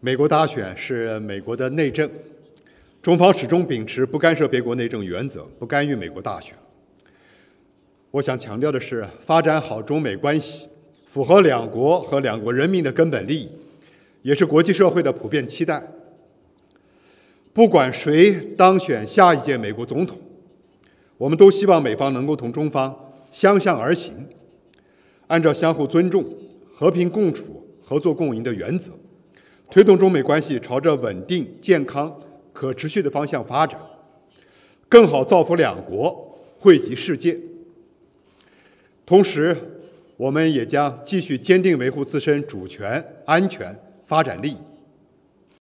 美国大选是美国的内政，中方始终秉持不干涉别国内政原则，不干预美国大选。我想强调的是，发展好中美关系，符合两国和两国人民的根本利益，也是国际社会的普遍期待。不管谁当选下一届美国总统，我们都希望美方能够同中方相向而行，按照相互尊重、和平共处、合作共赢的原则，推动中美关系朝着稳定、健康、可持续的方向发展，更好造福两国，惠及世界。同时，我们也将继续坚定维护自身主权、安全、发展利益，